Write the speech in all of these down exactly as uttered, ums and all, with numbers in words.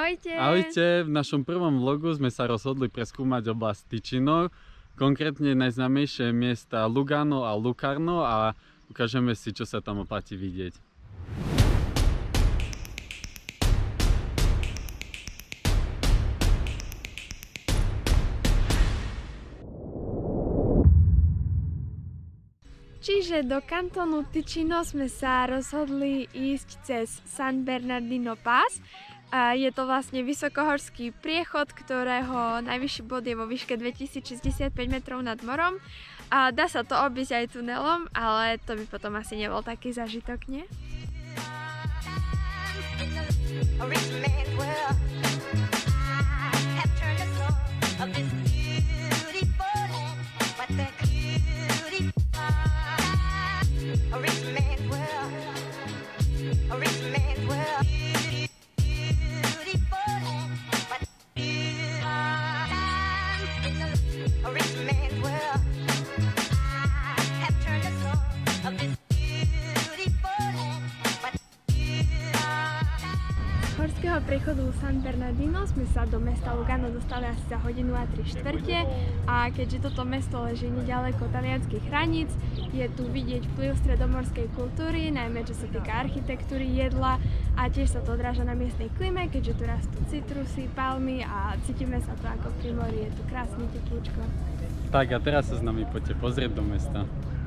Ahojte! Ahojte, v našom prvom vlogu sme sa rozhodli preskúmať oblasť Ticino, konkrétne najznámejšie miesta Lugano a Locarno a ukážeme si, čo sa tam oplatí vidieť. Čiže do kantónu Ticino sme sa rozhodli ísť cez San Bernardino Pass. Je to vlastne vysokohorský priechod, ktorého najvyšší bod je vo výške dvetisícšesťdesiatpäť metrov nad morom. A dá sa to obísť aj tunelom, ale to by potom asi nebol taký zážitok, nie? Z horského priechodu San Bernardino sme sa do mesta Lugano dostali asi za hodinu a tri štvrte a keďže toto mesto leží nedaleko talianskych hraníc, je tu vidieť vplyv stredomorskej kultúry, najmä čo sa týka architektúry, jedla a tiež sa to odráža na miestnej klime, keďže tu rastú citrusy, palmy a cítime sa tu ako pri mori, je tu krásne teplúčko. Tak a teraz sa s nami poďte pozrieť do mesta.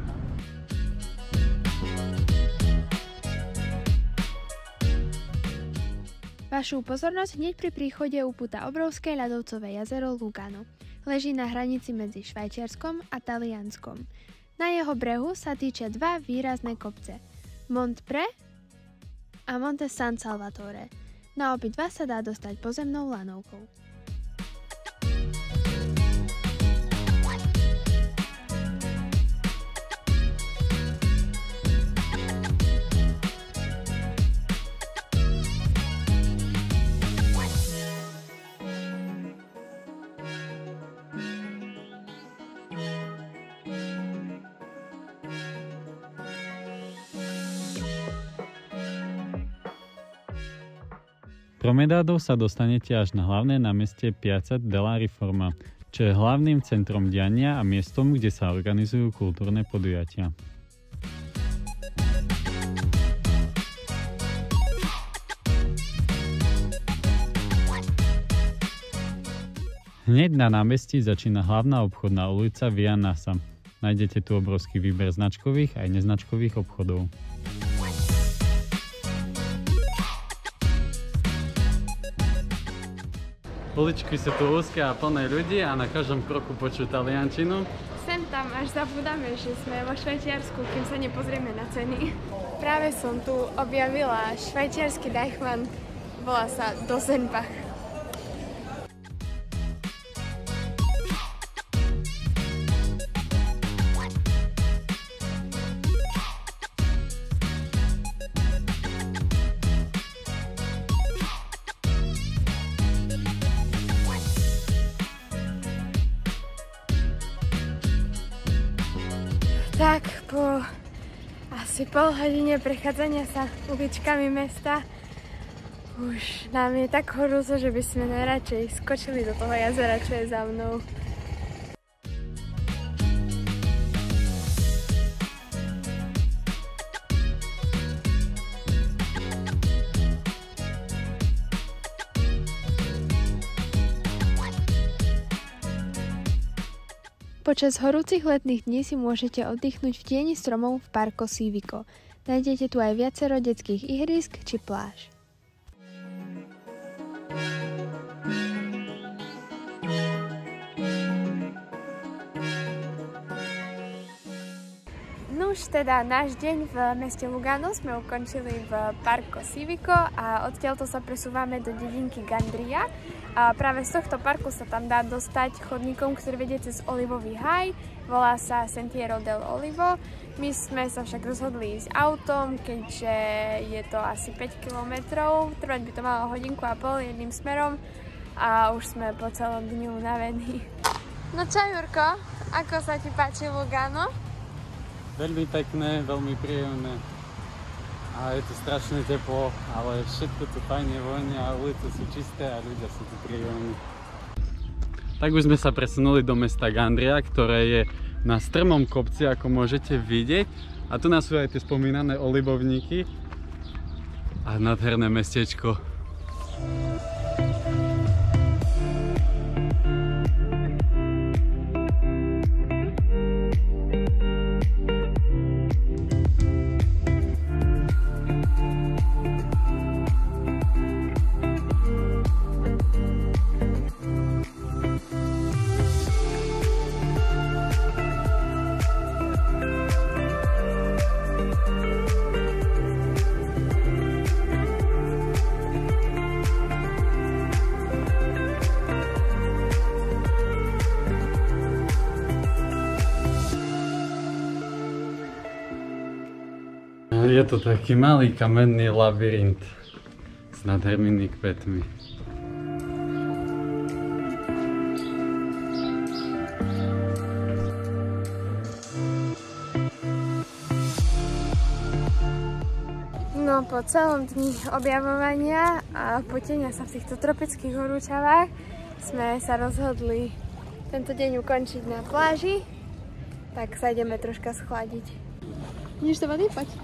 Vašu pozornosť hneď pri príchode upúta obrovské ľadovcové jazero Lugano. Leží na hranici medzi Švajčiarskom a Talianskom. Na jeho brehu sa týčia dva výrazné kopce. Monte Pre a Monte San Salvatore. Na obidva sa dá dostať pozemnou lanovkou. Promedádou sa dostanete až na hlavné námestie Piazza della Riforma, čo je hlavným centrom diania a miestom, kde sa organizujú kultúrne podujatia. Hneď na námestí začína hlavná obchodná ulica Via Nasa. Nájdete tu obrovský výber značkových aj neznačkových obchodov. Uličky sú tu úzke a plné ľudí a na každom kroku počuť taliančinu. Sem tam až zabudáme, že sme vo Švajčiarsku, kým sa nepozrieme na ceny. Práve som tu objavila švajčiarsky deichmann, volá sa Dosenbach. Tak po asi pol hodine prechádzania sa uličkami mesta už nám je tak horúco, že by sme najradšej skočili do toho jazera, čo je za mnou. Počas horúcich letných dní si môžete oddychnúť v tieni stromov v Parco Civico. Nájdete tu aj viacero detských ihrísk či pláž. Nuž teda náš deň v meste Lugano sme ukončili v Parco Civico a odtiaľto sa presúvame do dedinky Gandria. A práve z tohto parku sa tam dá dostať chodníkom, ktorý vedie cez olivový haj. Volá sa Sentiero del Olivo. My sme sa však rozhodli ísť autom, keďže je to asi päť kilometrov. Trvať by to malo hodinku a pol jedným smerom a už sme po celom dňu unavení. No čo, Jurko, ako sa ti páči Lugano? Veľmi pekné, veľmi príjemné. A je tu strašne teplo, ale všetko tu fajne vonia, ulice sú čisté a ľudia sú tu príjemní. Tak už sme sa presunuli do mesta Gandria, ktoré je na strmom kopci, ako môžete vidieť. A tu nás sú aj tie spomínané olivovníky a nádherné mestečko. Je to taký malý kamenný labyrint s nádhernými kvetmi. No po celom dni objavovania a potenia sa v týchto tropických horúčavách sme sa rozhodli tento deň ukončiť na pláži, tak sa ideme troška schladiť. Ideš do vody? Poď.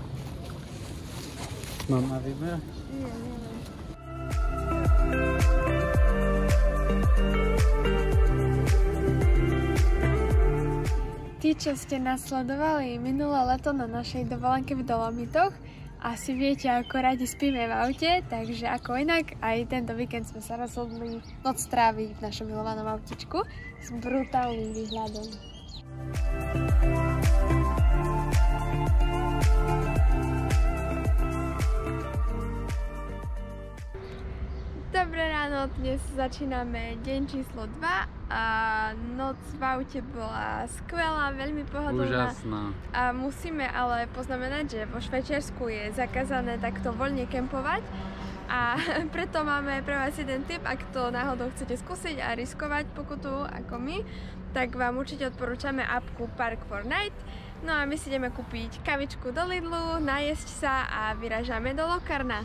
Mám na výber? Nie, nie. Tí, čo ste nás sledovali minulé leto na našej dovolenke v Dolomitoch, asi viete, ako radi spíme v aute, takže ako inak, aj tento víkend sme sa rozhodli noc stráviť v našom milovanom autičku s brutálnym výhľadom. Dobré ráno, dnes začíname deň číslo dva a noc v aute bola skvelá, veľmi pohodlná. Úžasná. A musíme ale poznamenať, že vo Švajčiarsku je zakázané takto voľne kempovať a preto máme pre vás jeden tip, ak to náhodou chcete skúsiť a riskovať pokutu ako my, tak vám určite odporúčame appku Park for Night. No a my si ideme kúpiť kavičku do Lidlu, najesť sa a vyražame do Locarna.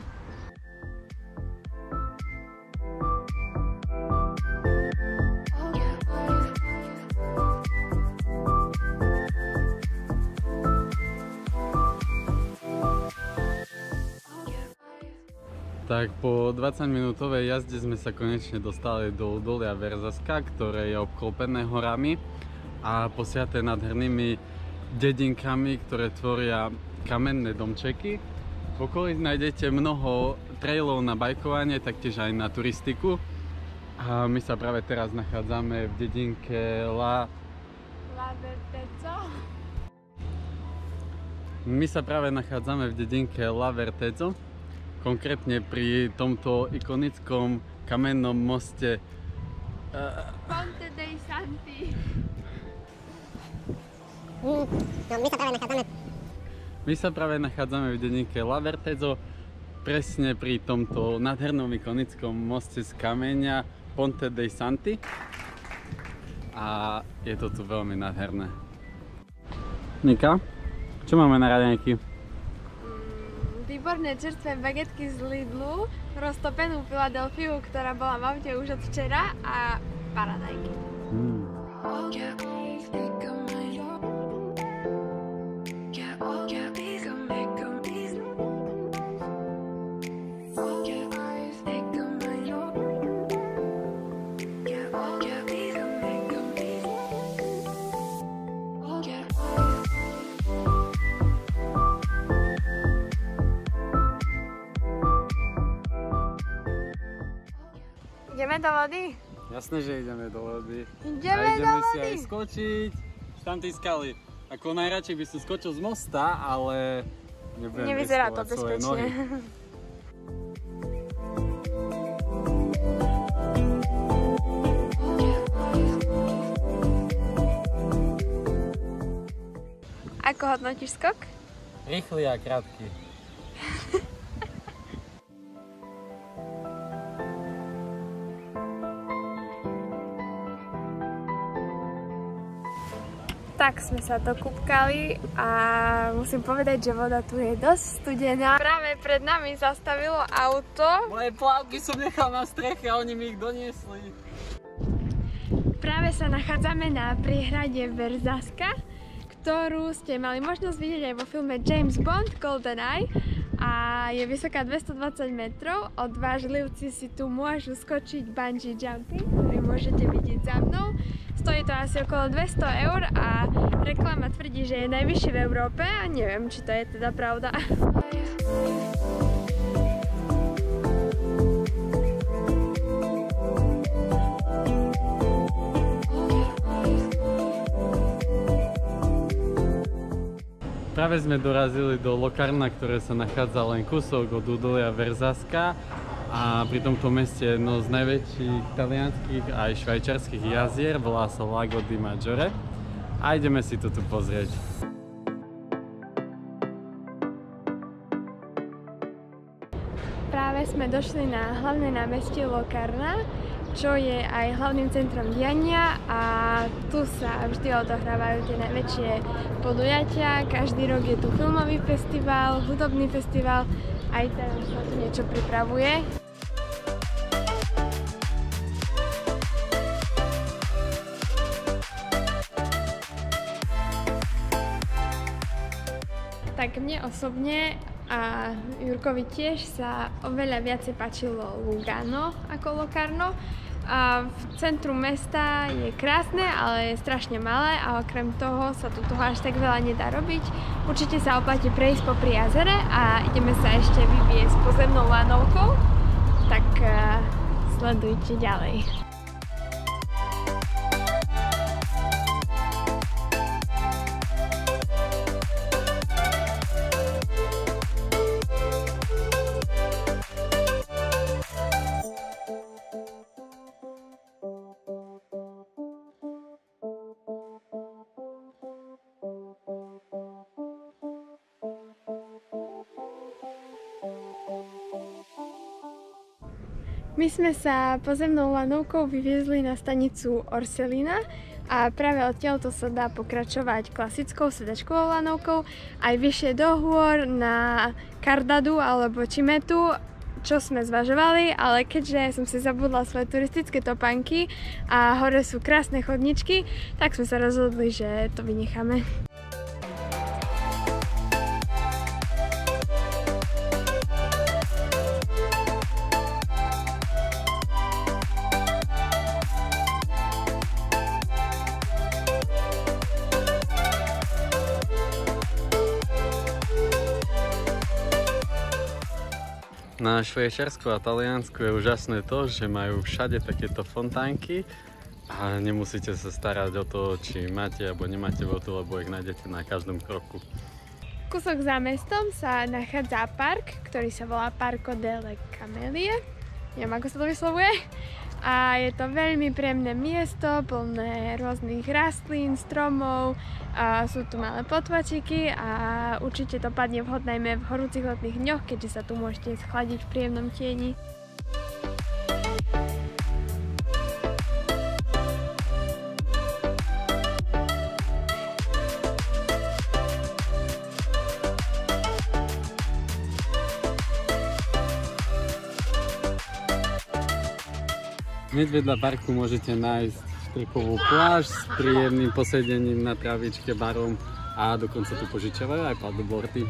Tak po dvadsaťminútovej jazde sme sa konečne dostali do údolia Verzaska, ktoré je obklopené horami a posiaté nádhernými dedinkami, ktoré tvoria kamenné domčeky. V okolí nájdete mnoho trailov na bajkovanie, taktiež aj na turistiku. A my sa práve teraz nachádzame v dedinke La... La Vertezo. My sa práve nachádzame v dedinke La Vertezo. Konkrétne pri tomto ikonickom kamennom moste Ponte dei Santi. No, my sa práve nachádzame. My sa práve nachádzame v dedinke La Vertezo, presne pri tomto nádhernom ikonickom moste z kameňa Ponte dei Santi. A je to tu veľmi nádherné. Nika, čo máme na raňajky? Výborné čerstvé bagetky z Lidlu, roztopenú Filadelfiu, ktorá bola v aute už od včera a paradajky. Mm. Ideme do vody? Jasné, že ideme do vody. Ideme, a ideme do si vody. aj skočiť z tamtej skaly. Ako najradšej by som skočil z mosta, ale nebudem Nevyzerá to riskovať svoje nohy. bezpečne. Ako hodnotíš skok? Rýchly a krátky. tak sme sa dokúpkali a musím povedať, že voda tu je dosť studená. Práve pred nami zastavilo auto. Moje plavky som nechal na streche a oni mi ich doniesli. Práve sa nachádzame na priehrade Verzaska, ktorú ste mali možnosť vidieť aj vo filme James Bond GoldenEye a je vysoká dvestodvadsať metrov. Odvážlivci si tu môžu skočiť bungee jumping, ktorý môžete vidieť za mnou. Stojí to asi okolo dvesto eur a reklama tvrdí, že je najvyšší v Európe a neviem, či to je teda pravda. Práve sme dorazili do Locarna, ktoré sa nachádza len kúsok od údolia Verzaska a pri tomto meste je jedno z najväčších talianských aj švajčiarskych jazier, volá sa Lago di Maggiore a ideme si to tu pozrieť. Práve sme došli na hlavné námestie Locarna, čo je aj hlavným centrom diania a tu sa vždy odohrávajú tie najväčšie podujatia. Každý rok je tu filmový festival, hudobný festival, aj teraz sa tu niečo pripravuje. Tak mne osobne a Jurkovi tiež sa oveľa viacej páčilo Lugano ako Locarno. A v centru mesta je krásne, ale je strašne malé a okrem toho sa tu toho až tak veľa nedá robiť. Určite sa oplatí prejsť popri jazere a ideme sa ešte vyviesť pozemnou lanovkou, tak uh, sledujte ďalej. My sme sa pozemnou lanovkou vyviezli na stanicu Orselina a práve odtiaľto sa dá pokračovať klasickou sedačkovou lanovkou aj vyššie do hôr na Cardadu alebo Cimetu, čo sme zvažovali, ale keďže som si zabudla svoje turistické topánky a hore sú krásne chodničky, tak sme sa rozhodli, že to vynecháme. Na Švajčiarsku a Taliansku je úžasné to, že majú všade takéto fontánky a nemusíte sa starať o to, či máte alebo nemáte vodu, lebo ich nájdete na každom kroku. Kúsok za mestom sa nachádza park, ktorý sa volá Parco delle Camelie. Neviem, ako sa to vyslovuje. A je to veľmi príjemné miesto, plné rôznych rastlín, stromov, a sú tu malé potvačiky a určite to padne vhod najmä v horúcich letných dňoch, keďže sa tu môžete schladiť v príjemnom tieni. Hneď vedľa parku môžete nájsť štrikovú pláž s príjemným posedením na travičke, barom a dokonca tu požičiavajú aj paddleboardy.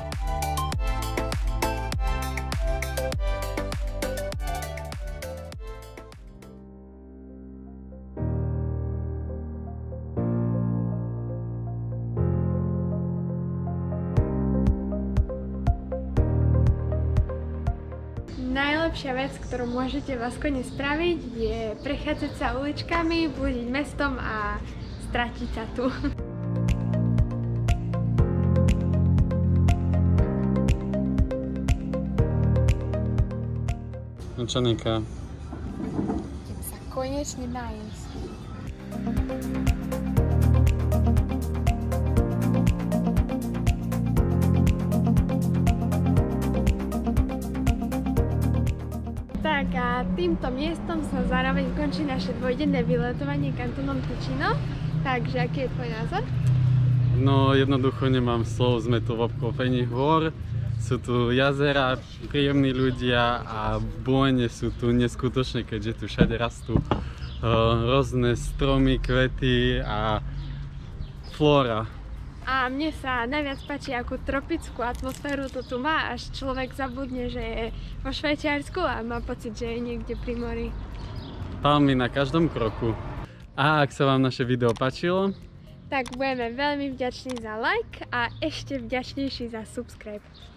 Najlepšia vec, ktorú môžete v Ascone spraviť, je prechádzať sa uličkami, blúdiť mestom a stratiť sa tu. No čo, Nika? Idem sa konečne najesť. Tak a týmto miestom sa zároveň končí naše dvojdenné vyletovanie kantónom Ticino. Takže aký je tvoj názor? No jednoducho nemám slov, sme tu v obklopení hôr, sú tu jazera, príjemní ľudia a bône sú tu neskutočné, keďže tu všade rastú uh, rôzne stromy, kvety a flóra. A mne sa najviac páči, akú tropickú atmosféru to tu má, až človek zabudne, že je vo Švajčiarsku a má pocit, že je niekde pri mori. Palmy na každom kroku. A ak sa vám naše video páčilo, tak budeme veľmi vďační za like a ešte vďačnejší za subscribe.